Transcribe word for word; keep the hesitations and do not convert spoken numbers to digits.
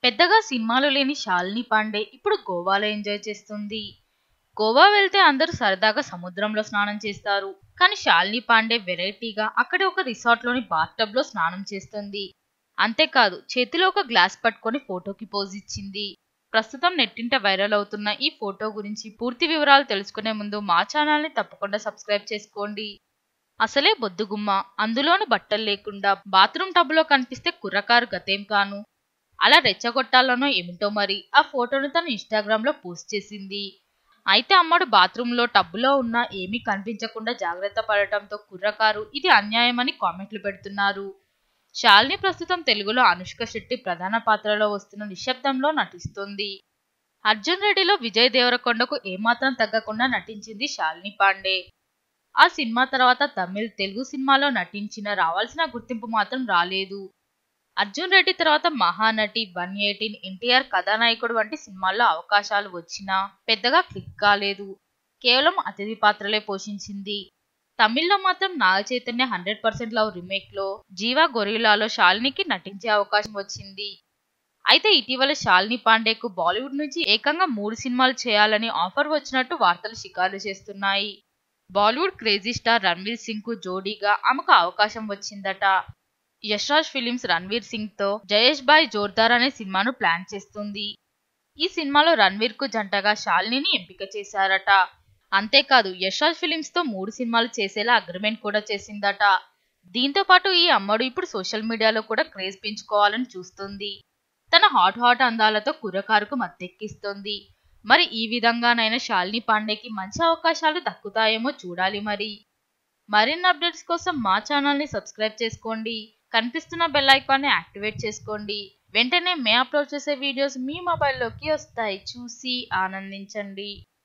పెద్దగా సినిమాలు లేని శాలిని పాండే ఇప్పుడు గోవాలో ఎంజాయ్ చేస్తుంది. గోవా వెళ్తే అందరూ సరదాగా సముద్రంలో స్నానం చేస్తారు. కానీ శాలిని పాండే వెరైటీగా అక్కడే ఒక రిసార్ట్ లోని బాత్ టబ్ లో స్నానం చేస్తుంది. అంతేకాదు చేతిలో ఒక గ్లాస్ పట్టుకొని ఫోటోకి పోజ్ ఇచ్చింది. ప్రస్తుతం నెట్టింట వైరల్ అవుతున్న ఈ ఫోటో గురించి పూర్తి వివరాలు తెలుసుకునే ముందు మా ఛానల్ ని తప్పకుండా సబ్స్క్రైబ్ చేసుకోండి. అసలే బొద్దుగుమ్మ, అందులోను బట్టలు లేకుండా బాత్రూమ్ టబ్ లో కనిపిస్తే కుర్రకారు గతేం కాను. అలా రెచ్చగొట్టాలనో ఏమిటో మరి ఆ ఫోటోను తన ఇన్స్టాగ్రామ్ లో పోస్ట్ చేసింది. అయితే అమ్మడు బాత్రూమ్ లో టబ్బులో ఉన్నా ఏమీ కనిపించకుండా జాగ్రత్త పడటంతో కుర్రకారు ఇది అన్యాయమని కామెంట్లు పెడుతున్నారు. శాలిని ప్రస్తుతం తెలుగులో అనుష్క శెట్టి ప్రధాన పాత్రలో వస్తున్న నిశ్శబ్దంలో నటిస్తుంది. అర్జున్ రెడ్డిలో విజయ్ దేవరకొండకు ఏమాత్రం తగ్గకుండా నటించింది శాలిని పాండే. ఆ సినిమా తర్వాత తమిళ్, తెలుగు సినిమాలో నటించిన రావాల్సిన గుర్తింపు మాత్రం రాలేదు. అర్జున్ రెడ్డి తర్వాత మహానటి, వన్ ఎయిటీన్, ఎన్టీఆర్ కథానాయకుడు వంటి సినిమాల్లో అవకాశాలు వచ్చినా పెద్దగా క్లిక్ కాలేదు. కేవలం అతిథి పాత్రలే పోషించింది. తమిళ్లో మాత్రం Naga Chaitanya hundred percent love remake లో జీవా గొరిల్లాలో శాలినికి నటించే అవకాశం వచ్చింది. అయితే ఇటీవల శాలిని పాండేకు బాలీవుడ్ నుంచి ఏకంగా మూడు సినిమాలు చేయాలని ఆఫర్ వచ్చినట్టు వార్తలు షికారు చేస్తున్నాయి. Bollywood crazy star Ranveer Singh కు జోడీగా ఆమెకు అవకాశం వచ్చిందట. యష్ రాజ్ ఫిలిమ్స్ రణ్వీర్ సింగ్ తో జయేష్ భాయ్ జోర్దార్ అనే సినిమాను ప్లాన్ చేస్తుంది. ఈ సినిమాలో రణ్వీర్ కు జంటగా శాలినిని ఎంపిక చేశారట. అంతేకాదు యష్ రాజ్ ఫిలిమ్స్ తో మూడు సినిమాలు చేసేలా అగ్రిమెంట్ కూడా చేసిందట. దీంతో పాటు ఈ అమ్మడు ఇప్పుడు సోషల్ మీడియాలో కూడా క్రేజ్ పెంచుకోవాలని చూస్తుంది. తన హాట్ హాట్ అందాలతో కుర్రకారుకు మత్తెక్కిస్తుంది. మరి ఈ విధంగానైనా శాలిని పాండేకి మంచి అవకాశాలు దక్కుతాయేమో చూడాలి. మరి మరిన్ని అప్డేట్స్ కోసం మా ఛానల్ ని సబ్స్క్రైబ్ చేసుకోండి. కనిపిస్తున్న బెల్ ఐకాన్ ని యాక్టివేట్ చేసుకోండి. వెంటనే మేము అప్లోడ్ చేసే వీడియోస్ మీ మొబైల్లోకి వస్తాయి. చూసి ఆనందించండి.